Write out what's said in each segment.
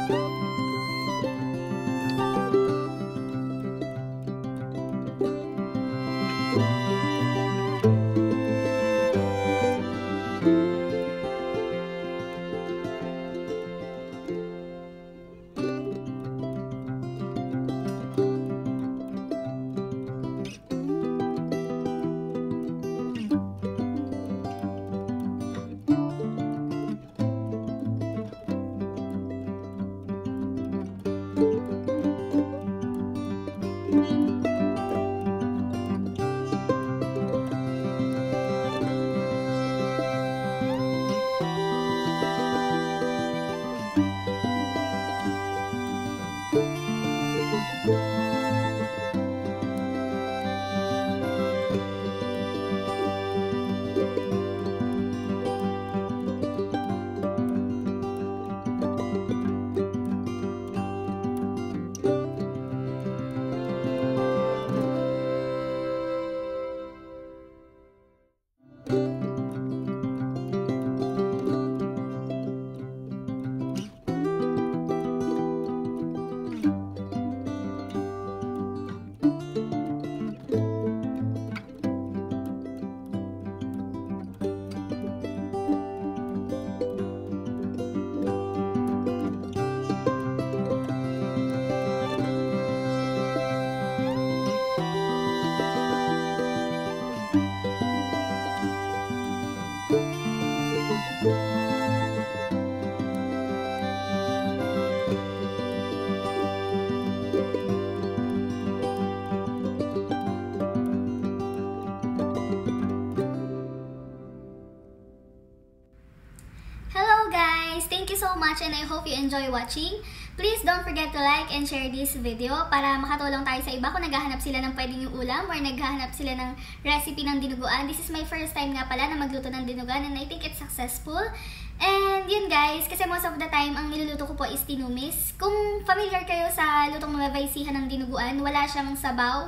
Thank you so much and I hope you enjoy watching. Please don't forget to like and share this video para makatulong tayo sa iba kung naghahanap sila ng pwedeng yung ulam or naghahanap sila ng recipe ng dinuguan. This is my first time nga pala na magluto ng dinuguan and I think it's successful. And yun guys, kasi most of the time ang niluluto ko po is tinumis. Kung familiar kayo sa lutong Nueva Ecija ng dinuguan, wala siyang sabaw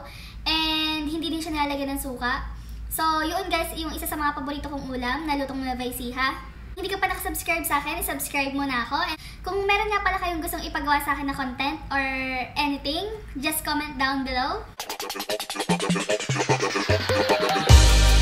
and hindi din siya nilalagyan ng suka. So yun guys, yung isa sa mga paborito kong ulam na lutong Nueva Ecija. Hindi ka pa nakasubscribe sa akin, subscribe mo na ako. And kung meron nga pala kayong gustong ipagawa sa akin na content or anything, just comment down below.